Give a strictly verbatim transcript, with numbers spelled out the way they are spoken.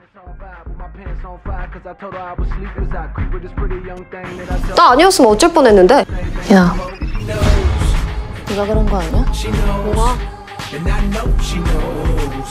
나 아니었으면 어쩔 뻔했는데. 야, 네가 그런 거 아니야? 뭐가?